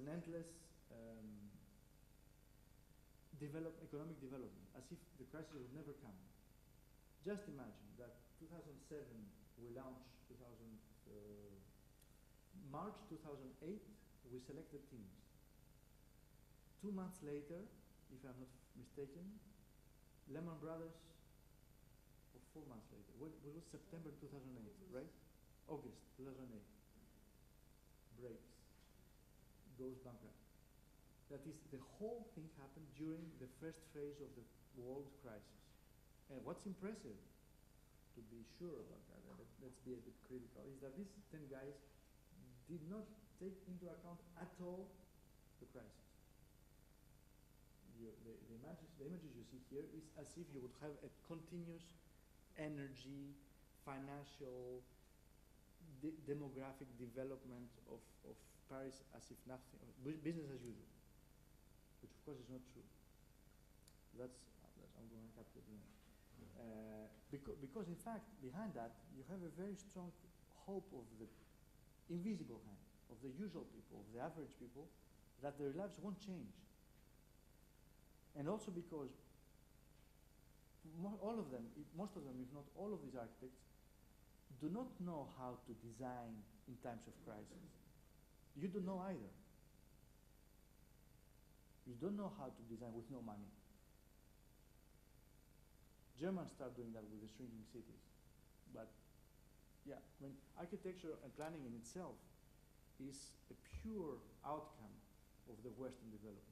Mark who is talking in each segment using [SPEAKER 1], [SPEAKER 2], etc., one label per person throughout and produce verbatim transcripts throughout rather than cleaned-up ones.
[SPEAKER 1] endless um, develop, economic development, as if the crisis would never come. Just imagine that two thousand seven we launched, two thousand, uh, March two thousand eight we selected teams. Two months later, if I'm not mistaken, Lehman Brothers, or four months later, what, what was September two thousand eight, right? August two thousand eight, breaks, goes bankrupt. That is, the whole thing happened during the first phase of the world crisis. And what's impressive, to be sure about that, and let's be a bit critical, is that these ten guys did not take into account at all the crisis. You, the, the, images, the images you see here is as if you would have a continuous energy, financial, de demographic development of, of Paris as if nothing, business as usual, which of course is not true. That's, that's I'm going to capture the uh, because, because in fact, behind that, you have a very strong hope of the invisible hand, of the usual people, of the average people, that their lives won't change. And also because all of them, most of them, if not all of these architects, do not know how to design in times of crisis. You don't know either. You don't know how to design with no money. Germans start doing that with the shrinking cities. But yeah, I mean, architecture and planning in itself is a pure outcome of the Western development.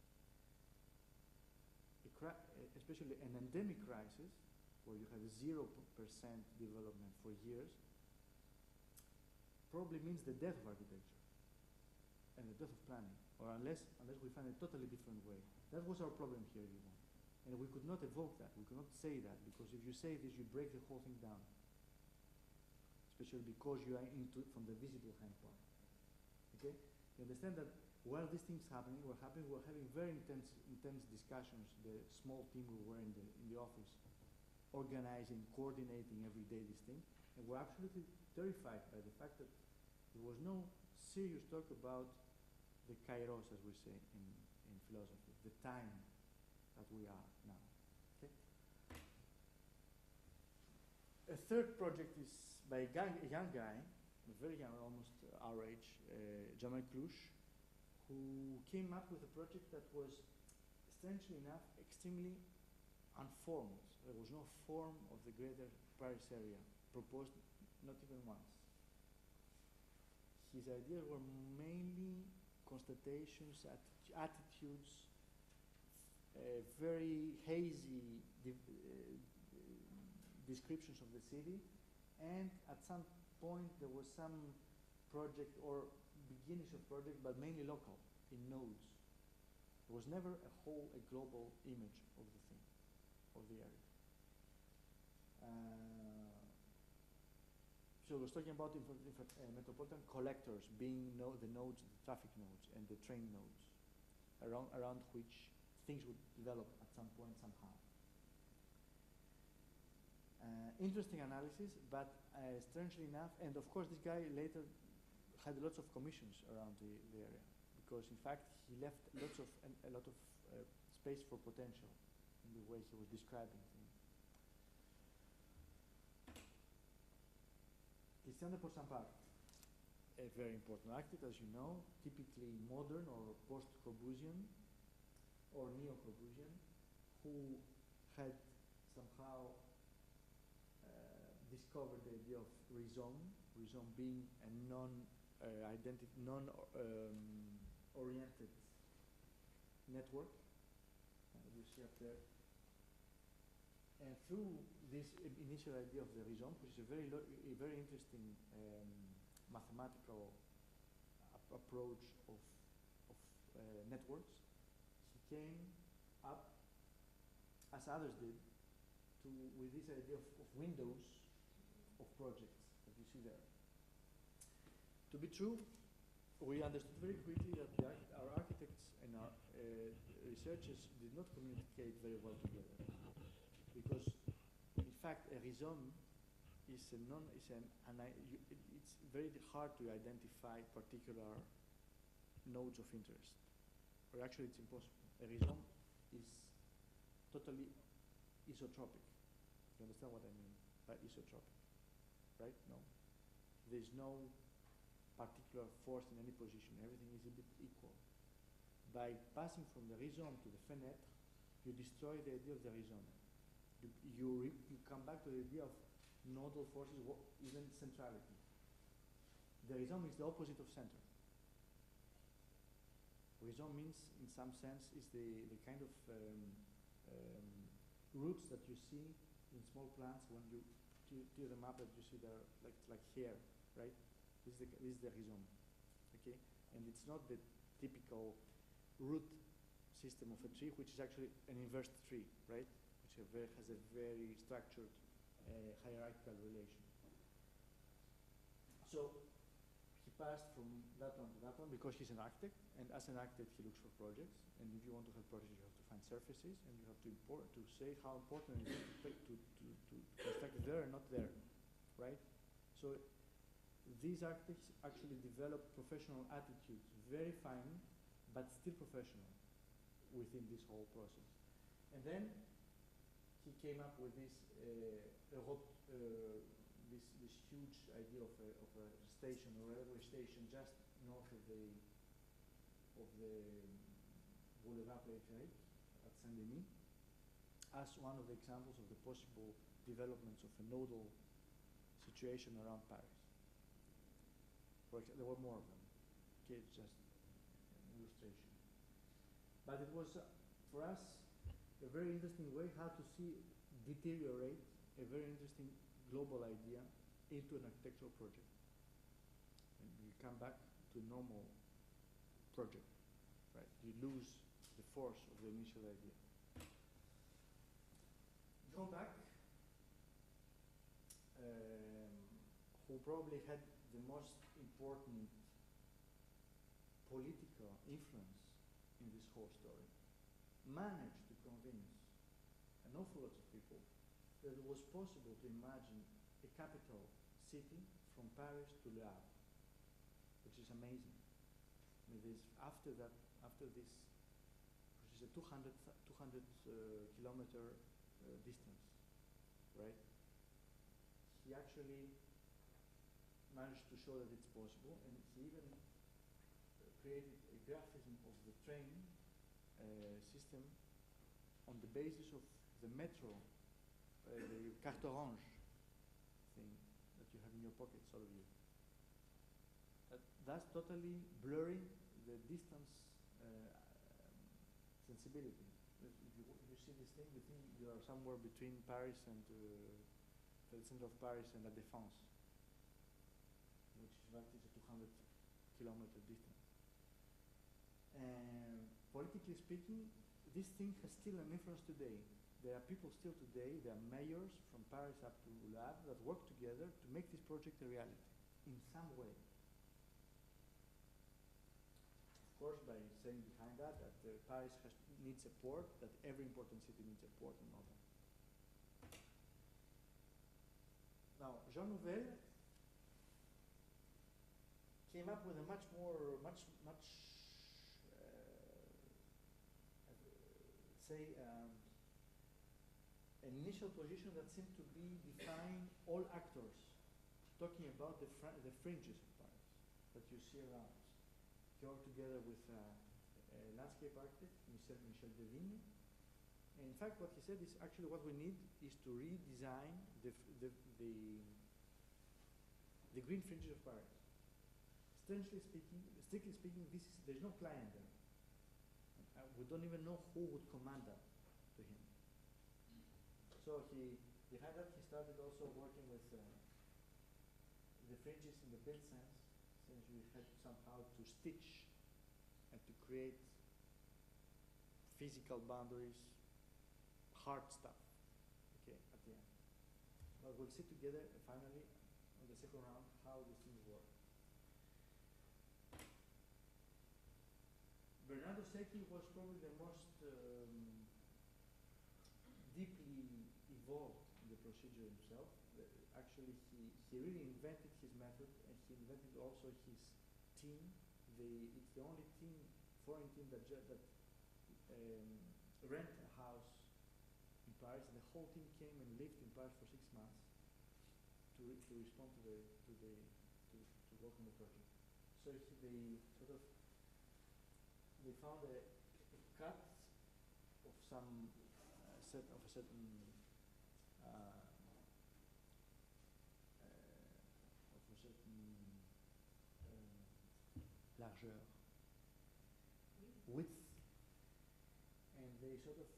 [SPEAKER 1] A especially an endemic crisis, where you have zero percent development for years, probably means the death of architecture and the death of planning, or unless, unless we find a totally different way. That was our problem here, if you want. And we could not evoke that, we could not say that, because if you say this, you break the whole thing down. Especially because you are into from the visible hand part. Okay? You understand that while these things happening were happening, we were having very intense, intense discussions, the small team we were in the, in the office, organizing, coordinating every day this thing, and we're absolutely terrified by the fact that there was no serious talk about the kairos, as we say in, in philosophy, the time that we are now. Okay? A third project is by a, guy, a young guy, very young, almost our age, uh, Jamal Klouch, who came up with a project that was, strangely enough, extremely unformed. There was no form of the greater Paris area proposed, not even once. His ideas were mainly constatations, atti attitudes, uh, very hazy de uh, descriptions of the city, and at some point there was some project or beginnings of project, but mainly local, in nodes. There was never a whole, a global image of the thing, of the area. Uh, so I was talking about info, info, uh, metropolitan collectors being no, the nodes, the traffic nodes, and the train nodes, around, around which things would develop at some point somehow. Uh, interesting analysis, but uh, strangely enough, and of course this guy later had lots of commissions around the, the area, because in fact he left lots of an, a lot of uh, space for potential in the way he was describing things. Christian de Port-Saint-Part, a very important architect, as you know, typically modern or post-Corbusian or neo-Corbusian, who had somehow uh, discovered the idea of rhizome, rhizome being a non Uh, identity, non-oriented um, network, uh, you see up there. And through this initial idea of the rhizome, which is a very, a very interesting um, mathematical ap approach of, of uh, networks, he came up, as others did, to, with this idea of, of windows of projects that you see there. To be true, we understood very quickly that the, our architects and our uh, researchers did not communicate very well together, because, in fact, a rhizome is a non. Is an, an you, it, it's very hard to identify particular nodes of interest. Or actually, it's impossible. A rhizome is totally isotropic. You understand what I mean by isotropic, right? No. There's no particular force in any position. Everything is a bit equal. By passing from the rhizome to the fenêtre, you destroy the idea of the rhizome. You, you, re, you come back to the idea of nodal forces, even centrality. The rhizome is the opposite of center. Rhizome means, in some sense, is the, the kind of um, um, roots that you see in small plants when you tear them up, that you see they're like, like hair, right? This is, the, this is the rhizome, okay? And it's not the typical root system of a tree, which is actually an inverse tree, right? Which very, has a very structured uh, hierarchical relation. So he passed from that one to that one because he's an architect, and as an architect he looks for projects, and if you want to have projects you have to find surfaces, and you have to import, to say how important it is to, to, to, to construct there and not there, right? So these architects actually develop professional attitudes, very fine, but still professional within this whole process. And then he came up with this uh, Europe, uh, this, this huge idea of a, of a station, or railway station, just north of the of the Boulevard Périphérique at Saint-Denis, as one of the examples of the possible developments of a nodal situation around Paris. For example, there were more of them. Okay, it's just an illustration. But it was, uh, for us, a very interesting way how to see deteriorate a very interesting global idea into an architectural project. And you come back to a normal project, right? You lose the force of the initial idea. John Back, um, who probably had the most important political influence in this whole story, managed to convince an awful lot of people that it was possible to imagine a capital city from Paris to Le Havre, which is amazing. I mean, this, after that, after this, which is a two hundred, two hundred uh, kilometer uh, distance, right? He actually managed to show that it's possible, and he even uh, created a graphism of the train uh, system on the basis of the metro, uh, the carte orange thing that you have in your pockets, all of you. That, that's totally blurring the distance uh, um, sensibility. If you, if you see this thing, you think you are somewhere between Paris and uh, the center of Paris and La Défense, which is about a two hundred kilometer distance. And politically speaking, this thing has still an influence today. There are people still today, there are mayors from Paris up to Le Havre that work together to make this project a reality in some way. Of course, by saying behind that that uh, Paris has, needs a port, that every important city needs a port and all that. Now, Jean Nouvel came up with a much more, much, much, uh, say, um, an initial position that seemed to be defying all actors, talking about the, fr the fringes of Paris that you see around. He worked together with uh, a landscape architect, Michel, Michel Devigne. And in fact, what he said is actually what we need is to redesign the, the, the, the green fringes of Paris. Strangely speaking, strictly speaking, this is, there's no client there. Uh, we don't even know who would command that to him. So he, behind that, he started also working with uh, the fringes in the built sense, since we had somehow to stitch and to create physical boundaries, hard stuff, okay, at the end. But we'll see together, uh, finally, on the second round, how these things work. Bernardo Secchi was probably the most um, deeply involved in the procedure himself. Uh, actually, he, he really invented his method, and he invented also his team, the, it's the only team, foreign team that, ju- that um, rent a house in Paris, and the whole team came and lived in Paris for six months to, re- to respond to the, to the, to, to work on the project. So he, they sort of, they found a, a cut of some uh, set of a certain uh, uh, of a certain uh, largeur, width, and they sort of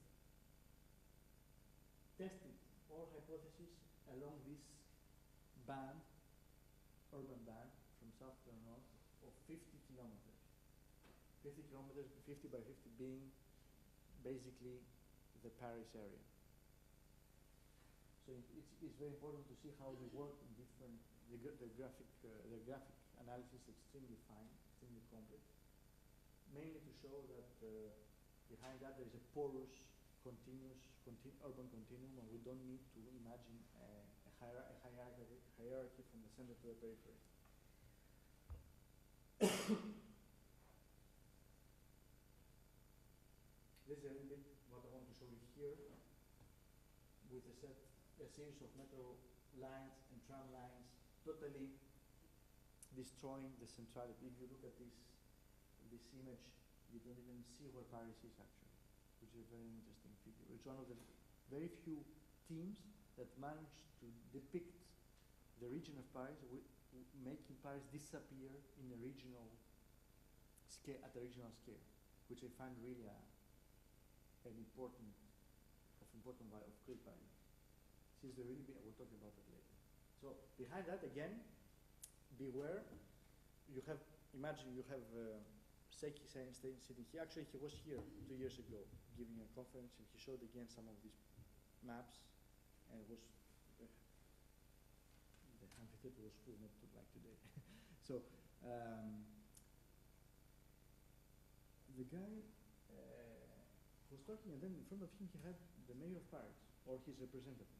[SPEAKER 1] tested all hypotheses along this band, urban band, from south to north, of fifty kilometers. fifty kilometers, fifty by fifty being basically the Paris area. So it, it's, it's very important to see how they work in different, the, the graphic, uh, the graphic analysis is extremely fine, extremely complex, mainly to show that uh, behind that there is a porous, continuous conti urban continuum, and we don't need to imagine a, a, hier a hierarchy, hierarchy from the center to the periphery. This is a little bit what I want to show you here, with a set, a series of metro lines and tram lines, totally destroying the centrality. If you look at this, this image, you don't even see where Paris is actually, which is a very interesting figure. It's one of the very few teams that managed to depict the region of Paris, with, making Paris disappear in a regional scale, at a regional scale, which I find really a, an important, of important value, of great value. This is the really big, we'll talk about that later. So behind that, again, beware. You have, imagine you have uh, Seki sitting here. Actually, he was here two years ago giving a conference, and he showed again some of these maps, and it was, uh, the amphitheater was full, not like today. So um, the guy uh, was talking, and then in front of him he had the mayor of Paris, or his representative.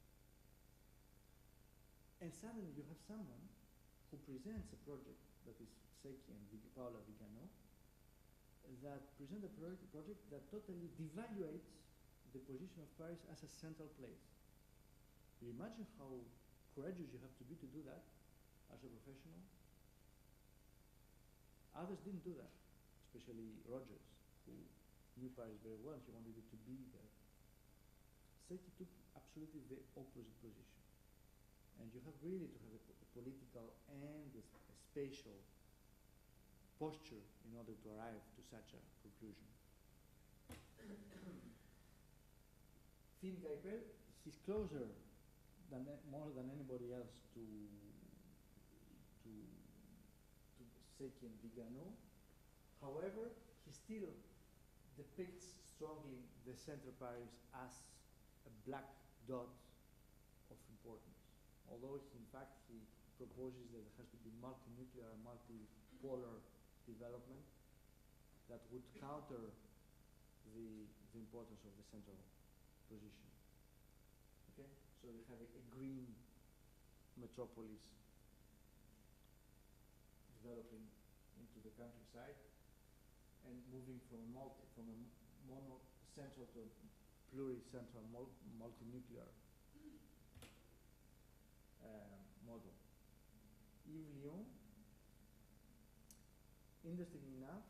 [SPEAKER 1] And suddenly you have someone who presents a project that is Seki and Vig Paola Vigano, that present a pro project that totally devaluates the position of Paris as a central place. You imagine how courageous you have to be to do that as a professional? Others didn't do that, especially Rogers, who knew Paris very well. He wanted it to be there. Seki took absolutely the opposite position. And you have really to have a, a political and a, a spatial posture in order to arrive to such a conclusion. Finn Geipel, he's closer than more than anybody else to to to Seki and Vigano. However, he still depicts strongly the Central Paris as a black dot of importance. Although he, in fact he proposes that it has to be multi-nuclear, multi-polar development that would counter the, the importance of the central position. Okay, so you have a, a green metropolis developing into the countryside and moving from a multi, from a mono-central to a pluri-central mul multi-nuclear uh, model. Yves Lyon, interestingly enough,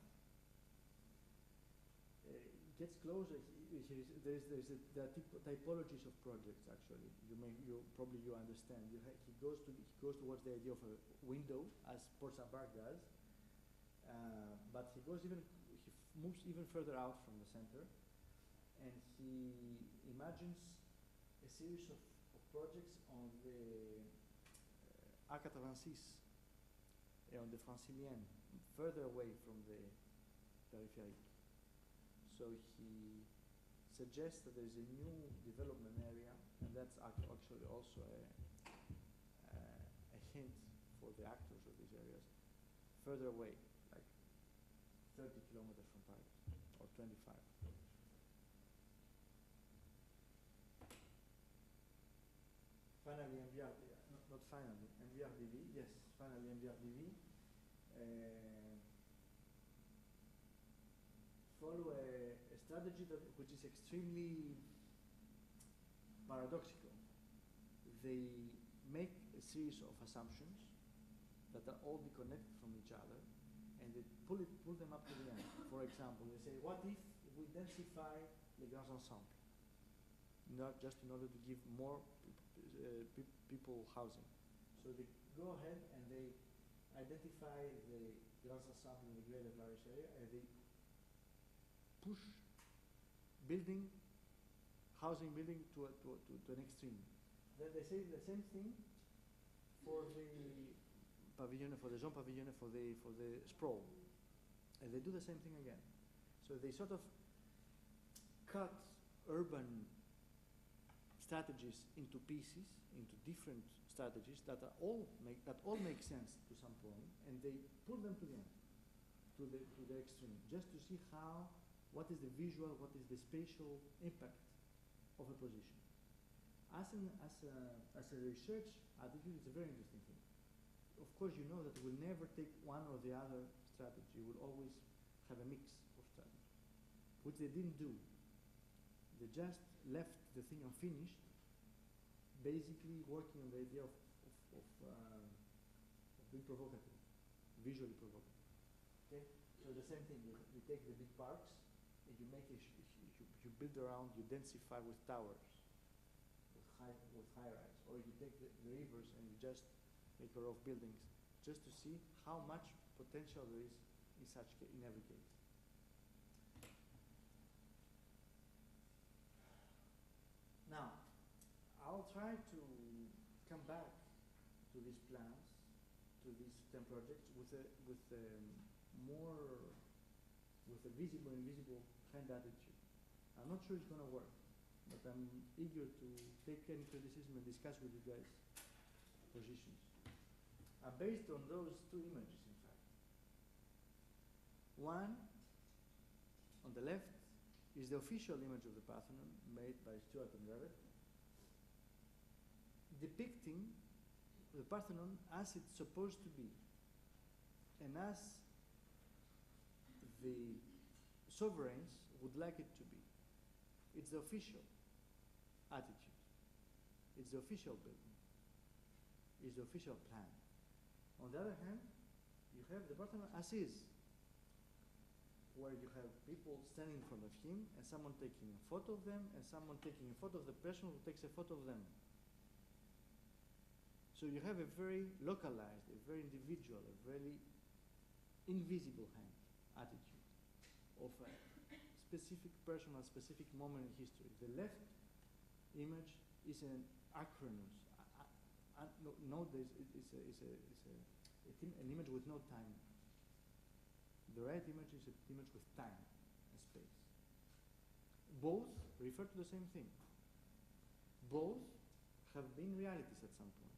[SPEAKER 1] uh, gets closer. He, he, there's, there's a, there are typologies of projects. Actually, you may, you probably you understand. You ha he goes to, he goes towards the idea of a window, as Port-Saint-Barth does, uh, but he goes even, he f moves even further out from the center, and he imagines a series of, of projects on the uh, Arc quatre-vingt-six, uh, on the Francilienne, further away from the peripheric. So he suggests that there is a new development area, and that's actually also a, uh, a hint for the actors of these areas, further away, like thirty kilometers from Paris, or twenty-five. Finally, M V R, not, not finally, M V R D V, yes, finally M V R D V. Uh, strategy that, which is extremely paradoxical. They make a series of assumptions that are all disconnected from each other, and they pull, it, pull them up to the end. For example, they say, what if we densify les grands ensembles? Not just in order to give more uh, pe people housing. So they go ahead and they identify the grands ensembles in the Greater Paris area, and they push building, housing building to, a, to, a, to, to an extreme. Then they say the same thing for the pavilion, for the zone pavilion, for the, for the sprawl. And they do the same thing again. So they sort of cut urban strategies into pieces, into different strategies that are all make, that all make sense to some point, and they pull them to the end, to the, to the extreme, just to see how, what is the visual, what is the spatial impact of a position. As, an, as, a, as a research attitude, it's a very interesting thing. Of course, you know that we'll never take one or the other strategy. We'll always have a mix of strategies, which they didn't do. They just left the thing unfinished, basically working on the idea of, of, of, uh, of being provocative, visually provocative. Okay? So the same thing, you, you take the big parks, and you make a sh you, you build around, you densify with towers, with high, with high rise, or you take the, the rivers and you just make a row of buildings, just to see how much potential there is in such ca in every case. Now, I'll try to come back to these plans, to these ten projects, with a with a more with a visible and invisible kind attitude. I'm not sure it's going to work, but I'm eager to take any criticism and discuss with you guys positions. Uh, based on those two images, in fact. One, on the left, is the official image of the Parthenon made by Stuart and Revett, depicting the Parthenon as it's supposed to be, and as the sovereigns would like it to be. It's the official attitude. It's the official building. It's the official plan. On the other hand, you have the Parthenon as is, where you have people standing in front of him, and someone taking a photo of them, and someone taking a photo of the person who takes a photo of them. So you have a very localized, a very individual, a very invisible hand attitude of a specific person, a specific moment in history. The left image is an acronym. Uh, uh, no, nowadays, it is a, is a, is a, an image with no time. The right image is an image with time and space. Both refer to the same thing. Both have been realities at some point,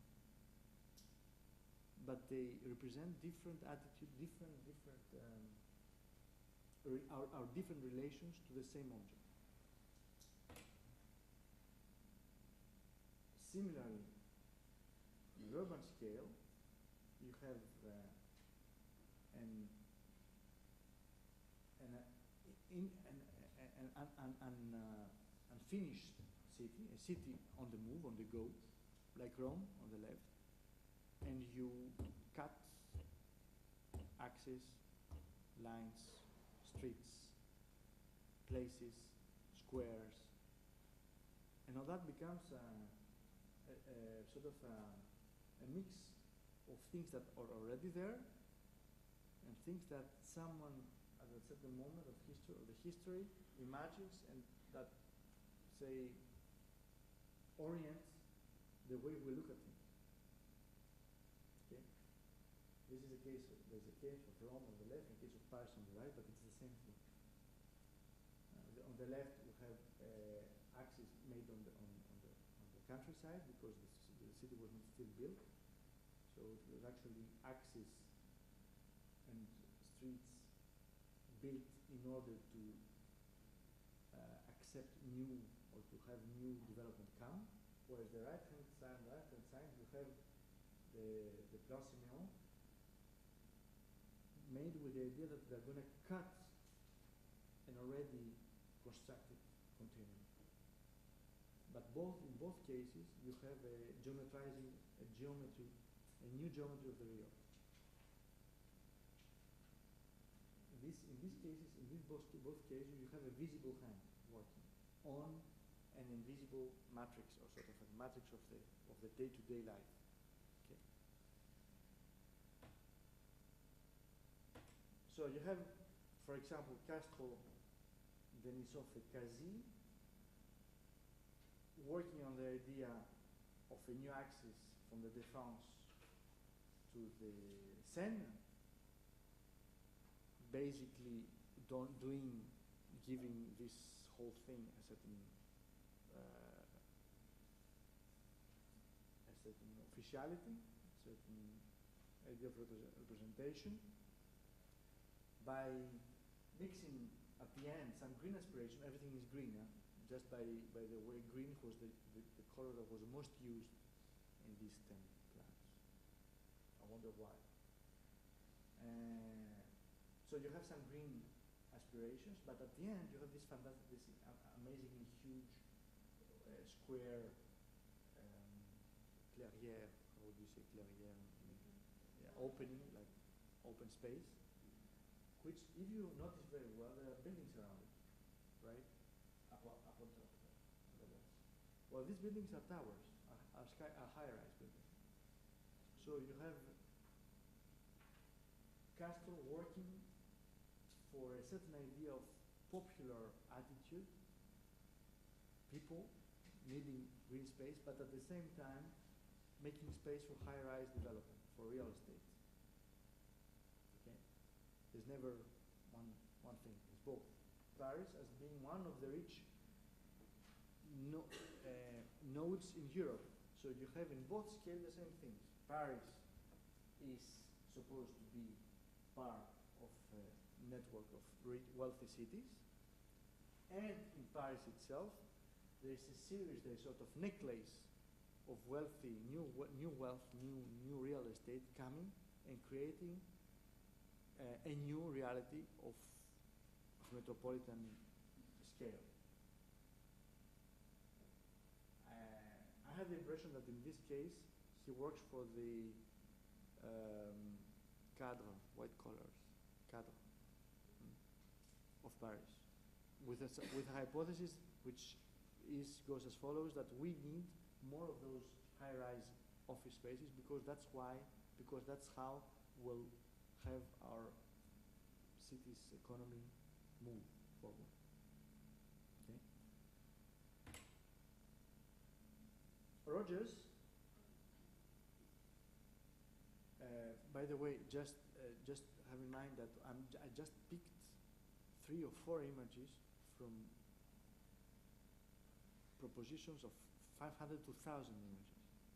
[SPEAKER 1] but they represent different attitude, different, different, um, re our, our different relations to the same object. Similarly, in the urban scale, you have uh, an, an, uh, in, an, an, an, an, an uh, unfinished city, a city on the move, on the go, like Rome on the left, and you cut axes, lines, streets, places, squares, and all that becomes a, a, a sort of a, a mix of things that are already there and things that someone at a certain moment of history of the history imagines and that, say, orients the way we look at things. Okay? This is a case of, there's a case of Rome on the left and a case of Paris on the right, but it's the same thing. Uh, the, on the left, we have uh, axes made on the, on, on, the, on the countryside because the, the city was not still built. So it was actually axes and streets built in order to uh, accept new or to have new development come. Whereas the right-hand side, the right-hand side, you have the, the Plan Simeon made with the idea that they're going to cut an already constructed continuum. But both in both cases, you have a geometrizing a geometry, a new geometry of the real. In this, in these cases, in these both, both cases, you have a visible hand working on an invisible matrix, or sort of a matrix of the of the day-to-day life. Okay. So you have, for example, Castro Denisov et Kazi working on the idea of a new axis from the Défense to the Seine, basically don't doing, giving this whole thing a certain, uh, a certain officiality, a certain idea of repre- representation, by mixing at the end some green aspiration. Everything is green, huh? Just by, by the way green was the, the, the color that was most used in these ten plans. I wonder why. Uh, so you have some green aspirations, but at the end you have this fantastic, this uh, amazingly huge uh, square um, clairière, how would you say clairière? Yeah, opening, like open space, which, if you notice very well, there are buildings around it, right? Up, up on top of that. Well, these buildings are towers, are, are, sky, are high-rise buildings. So you have Castro working for a certain idea of popular attitude, people needing green space, but at the same time making space for high-rise development, for real estate. Okay? There's never one, one thing, it's both. Paris as being one of the rich no, uh, nodes in Europe. So you have in both scales the same things. Paris is supposed to be part of a network of wealthy cities, and in Paris itself there is a series, there is sort of necklace of wealthy, new new wealth, new new real estate coming and creating uh, a new reality of, of metropolitan scale. Uh, I have the impression that in this case he works for the um, cadre, white collars, cadre mm, of Paris, with a, with a hypothesis which is goes as follows: that we need more of those high-rise office spaces because that's why, because that's how we'll have our city's economy move forward. Okay. Rogers, uh, by the way, just uh, just have in mind that I'm j I just picked three or four images from propositions of five hundred to one thousand images.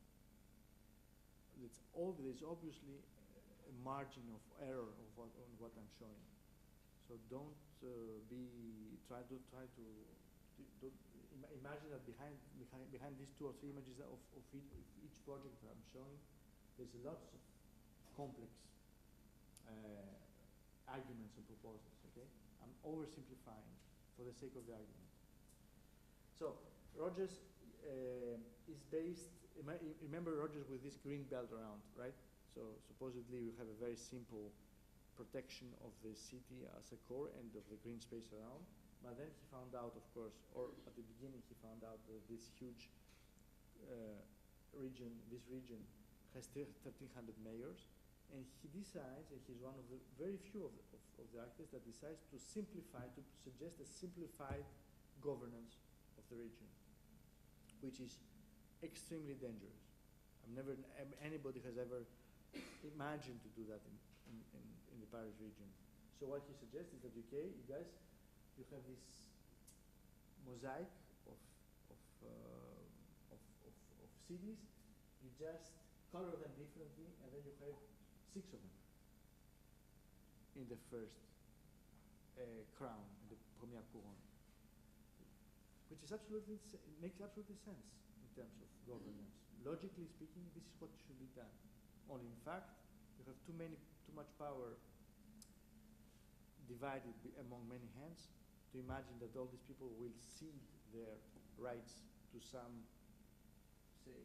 [SPEAKER 1] It's all, there's obviously a margin of error of what, on what I'm showing. So don't uh, be, try to, try to, to, to Im imagine that behind, behind, behind these two or three images of, of each, each project that I'm showing, there's lots of complex uh, arguments and proposals, okay? I'm oversimplifying for the sake of the argument. So, Rogers uh, is based, remember Rogers with this green belt around, right? So supposedly we have a very simple protection of the city as a core and of the green space around. But then he found out, of course, or at the beginning he found out that this huge uh, region, this region has thirteen hundred mayors, and he decides, and he's one of the very few of the, of, of the architects that decides to simplify, to suggest a simplified governance of the region, which is extremely dangerous. I've never, anybody has ever imagined to do that in, in, in, in the Paris region. So what he suggests is that, okay, you guys, you have this mosaic of, of, uh, of, of, of cities, you just color them differently, and then you have six of them in the first uh, crown, in the première couronne. Which is absolutely, it makes absolutely sense in terms of governance. Logically speaking, this is what should be done. Only in fact, you have too many, too much power divided among many hands, to imagine that all these people will cede their rights to some, say,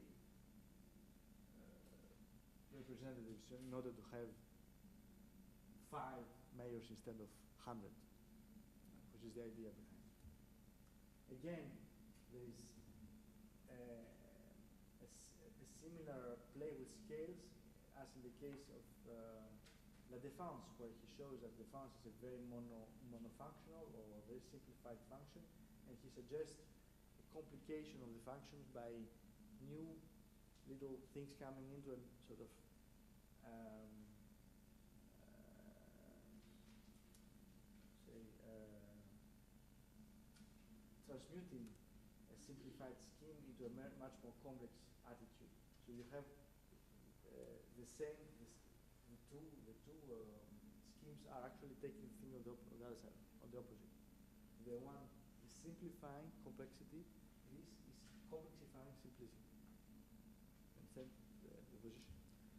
[SPEAKER 1] uh, representatives in order to have five mayors instead of hundred, which is the idea behind. Again, there is uh, a, a similar play with scales as in the case of uh, La Défense, where he shows that Défense is a very mono, monofunctional or a very simplified function, and he suggests a complication of the functions by new little things coming into a sort of um, uh, say uh, transmuting a simplified scheme into a much more complex attitude. So you have uh, the same, this, the two, the two um, schemes are actually taking the thing on the, on the other side, on the opposite. The one is simplifying complexity, this is complexifying simplicity. Understand the, the position?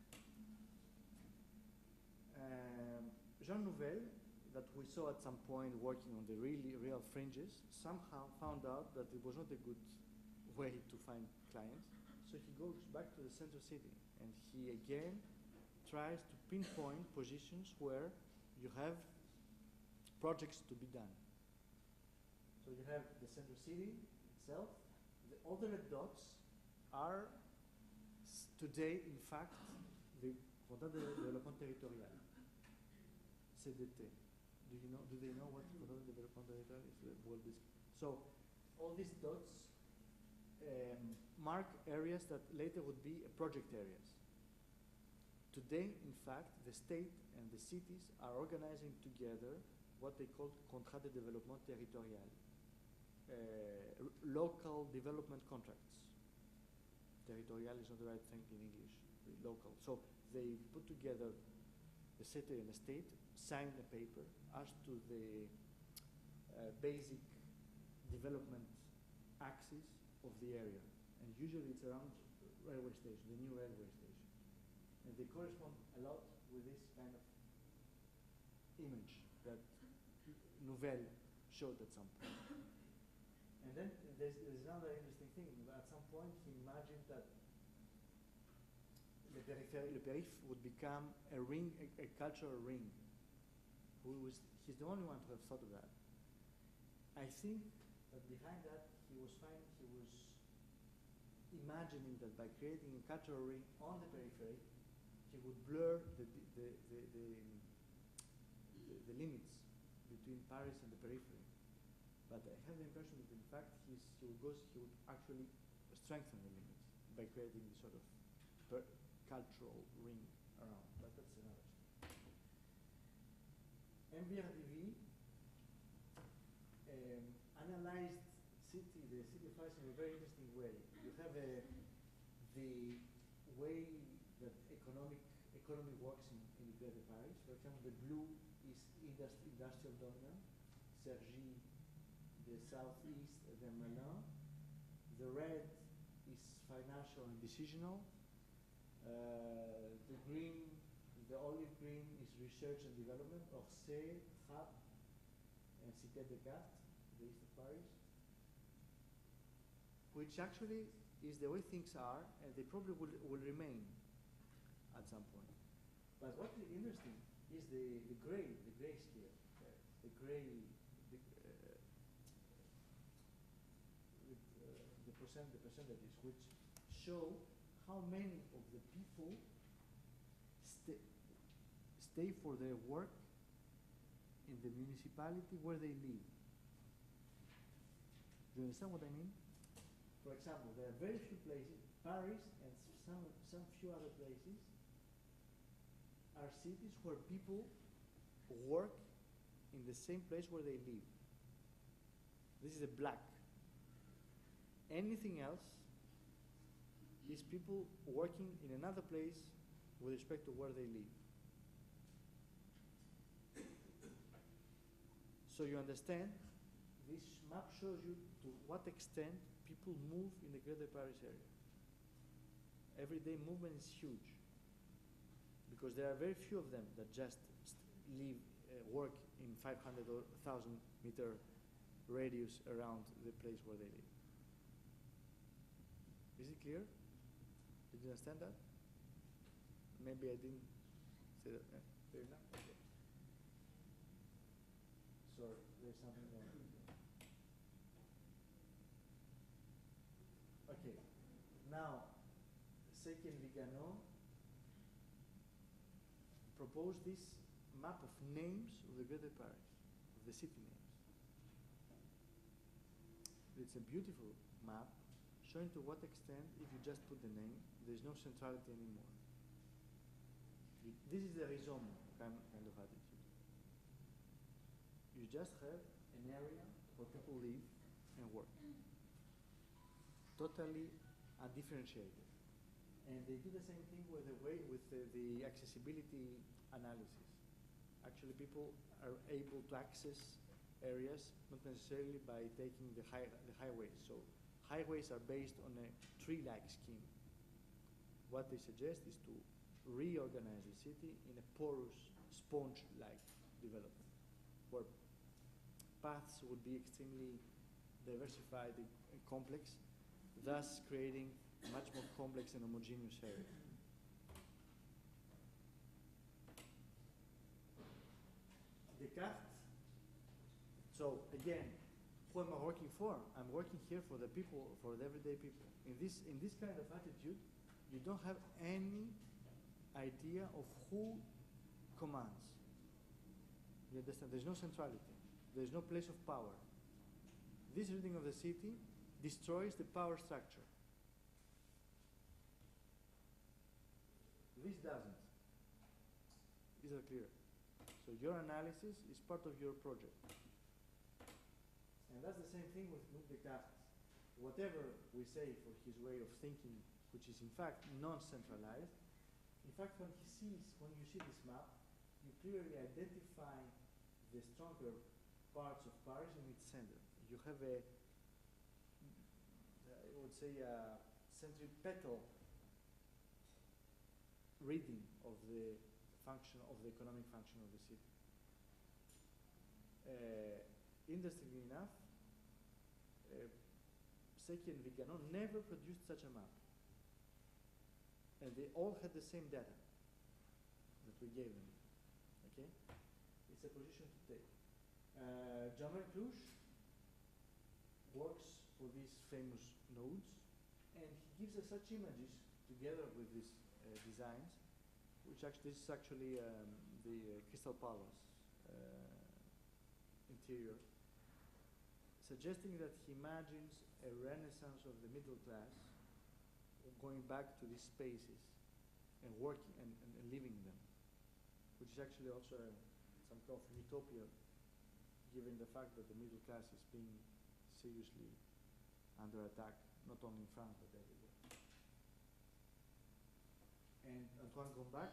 [SPEAKER 1] Um, Jean Nouvel, that we saw at some point working on the really real fringes, somehow found out that it was not a good way to find clients. So he goes back to the center city, and he again tries to pinpoint positions where you have projects to be done. So you have the center city itself. The other red dots are today, in fact, the Contrat de Développement Territorial, C D T. Do you know? Do they know what Contrat de Développement Territorial is? Well, this. So all these dots um, mark areas that later would be project areas. Today, in fact, the state and the cities are organizing together what they call Contrat de Développement Territorial, uh, local development contracts. Territorial is not the right thing in English, local. So they put together the city and the state, sign a paper as to the uh, basic development axis of the area. And usually it's around railway station, the new railway station. And they correspond a lot with this kind of image that Nouvel showed at some point. And then there's, there's another interesting thing. At some point he imagined that Le Périph', Le Périph' would become a ring, a, a cultural ring. Who was, he's the only one to have thought of that. I think that behind that he was finding, he was imagining that by creating a cultural ring on the periphery, he would blur the, the, the, the, the, the limits between Paris and the periphery. But I have the impression that in fact he's, he, would go, he would actually strengthen the limits by creating this sort of per cultural ring around. But that's another story. M B R D V um, analyzed city, the city of Paris in a very interesting way. You have a, the way that economic economy works in, in Greater Paris. For example, the blue is industri industrial dominant, Cergy, the southeast, the Melun. The red is financial and decisional. Uh, the green, the olive green is research and development, Orsay, Trappes, and Cité Descartes, the east of Paris, which actually is the way things are, and they probably will, will remain at some point. But what is interesting is the, the gray, the gray scale, uh, the gray, the, uh, the, uh, the percent, the percentages, which show how many of the people stay, stay for their work in the municipality where they live. Do you understand what I mean? For example, there are very few places, Paris and some, some few other places are cities where people work in the same place where they live. This is a black. Anything else is people working in another place with respect to where they live. So you understand, this map shows you to what extent people move in the Greater Paris area. Everyday movement is huge because there are very few of them that just live, uh, work in five hundred or one thousand meter radius around the place where they live. Is it clear? Did you understand that? Maybe I didn't say that. Eh? Clear enough? Okay. Sorry, there's something wrong. Okay. Now, Secchi and Viganò proposed this map of names of the Greater Paris, of the city names. It's a beautiful map showing to what extent, if you just put the name, there's no centrality anymore. You, this is the rhizome kind, kind of attitude. You just have an area where people live and work. Totally undifferentiated. And they do the same thing with the way with the, the accessibility analysis. Actually, people are able to access areas not necessarily by taking the, high, the highways. So highways are based on a tree-like scheme. What they suggest is to reorganize the city in a porous, sponge-like development, where paths would be extremely diversified and complex, thus creating a much more complex and homogeneous area. Descartes. So again, who am I working for? I'm working here for the people, for the everyday people. In this, in this kind of attitude, you don't have any idea of who commands. You understand? There's no centrality. There's no place of power. This reading of the city destroys the power structure. This doesn't. Is that clear? So your analysis is part of your project. And that's the same thing with Descartes. Whatever we say for his way of thinking, which is in fact non-centralized, in fact when he sees, when you see this map, you clearly identify the stronger parts of Paris in its center. You have a, I would say, a centripetal reading of the function, of the economic function of the city. Uh, interestingly enough, uh, Secchi and Viganò never produced such a map. And they all had the same data that we gave them. Okay? It's a position to take. Uh, Jean Merclouche works for these famous nodes, and he gives us such images together with these uh, designs, which actually, this is actually um, the uh, Crystal Palace uh, interior, suggesting that he imagines a renaissance of the middle class going back to these spaces and working and, and, and living in them, which is actually also a, some kind of utopia, given the fact that the middle class is being seriously under attack, not only in France but everywhere. And Antoine Gombach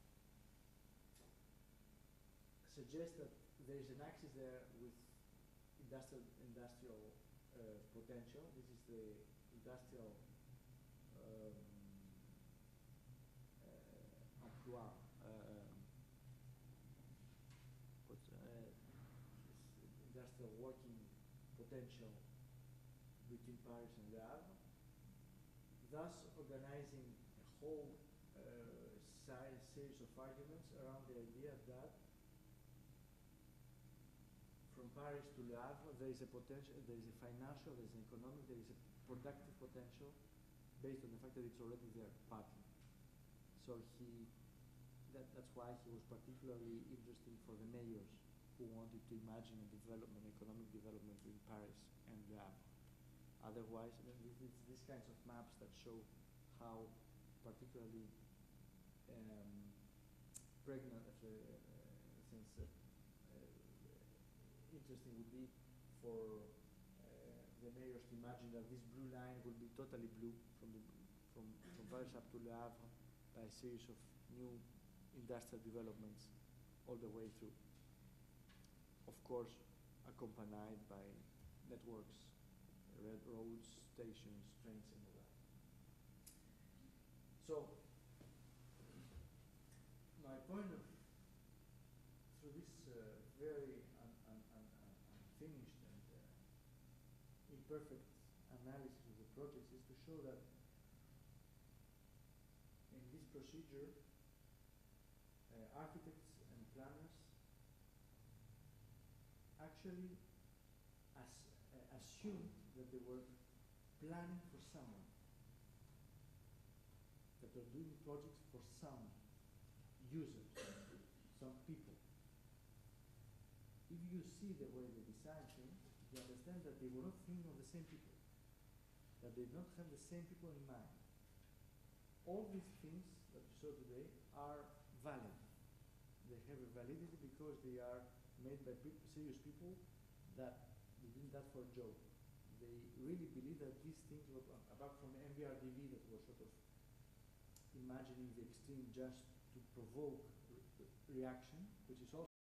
[SPEAKER 1] suggests that there is an axis there with industrial industrial uh, potential. This is the industrial um, uh, emploi, uh, but, uh, industrial working potential between Paris and Le Havre, thus organizing a whole uh, series of arguments around the idea that from Paris to Le Havre there is a potential, there is a financial, there is an economic, there is a productive potential based on the fact that it's already there, partly. So he, that, that's why he was particularly interesting for the mayors who wanted to imagine a development, economic development in Paris and Le Havre. Otherwise, I mean, it's these kinds of maps that show how particularly um, pregnant, uh, since uh, uh, interesting would be for uh, the mayors to imagine that this blue line would be totally blue from the from from Paris up to Le Havre by a series of new industrial developments all the way through. Of course, accompanied by networks, red roads, stations, trains, and all that. So, my point of, through this uh, very un, un, un, un, unfinished and uh, imperfect analysis of the projects is to show that in this procedure, uh, architects and planners actually as, uh, assumed that they were planning for someone, that they're doing projects for some users, some people. If you see the way they design things, you understand that they were not thinking of the same people, that they did not have the same people in mind. All these things that you saw today are valid. They have a validity because they are made by people, serious people that they did that for a joke. They really believe that these things were, apart from M V R D V that was sort of imagining the extreme just to provoke re reaction, which is also